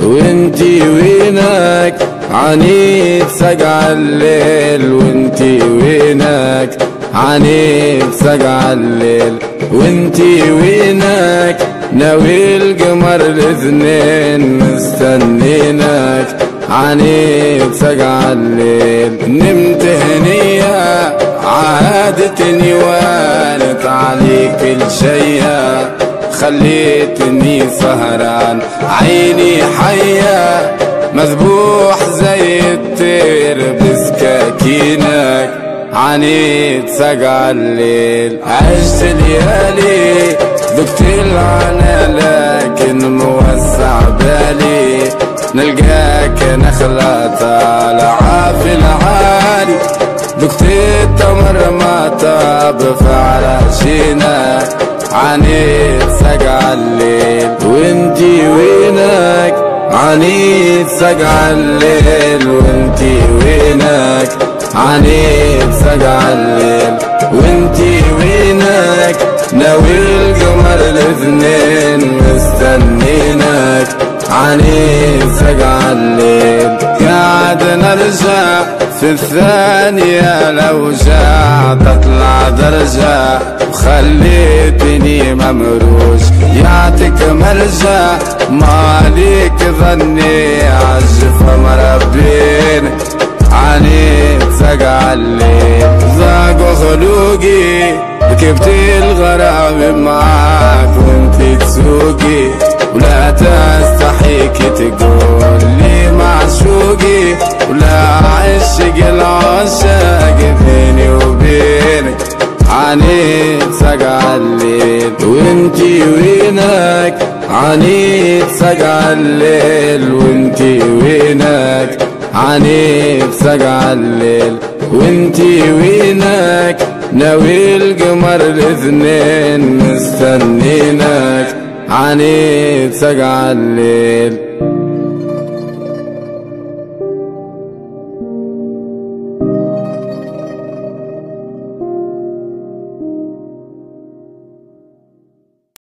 وانتي وينك عنيد سجع الليل وانتي وينك عنيد سجع الليل وانتي وينك ناوي القمر الاثنين مستنينك عنيد سجع الليل نمت هنية عادتني وانت عليك الشيء خليتني سهران عيني حية مذبوح زي الطير بسكاكينك عنيد سجع الليل عشت ليالي ذقت العنى لكن موسع بالي نلقاك نخلة طالعة في العالي ذقت التمر ما طاب في علاشينك عنيد سجع الليل وانتي وينك عنيد سجع الليل وانتي وينك عنيد سجع الليل وانتي وينك ناوي القمر الاثنين مستنينك عنيد سجع الليل قاعد نرجع في الثانية لو جاع تطلع درجة وخليتني ممروج يعطيك مرجع مالك ظني عالجفة مربين عنيد سجع الليل ضاقوا خلوقي ركبت الغرام معاك وانت تسوقي ولا تستحيك تقول لي معشوقي ولا عشق العشاق بيني وبينك عنيد سجع الليل وانتي وينك عنيد سجع الليل وانتي وينك عنيد سجع الليل وانتي وينك ناوي القمر الاثنين مستنينك عنيد سجع الليل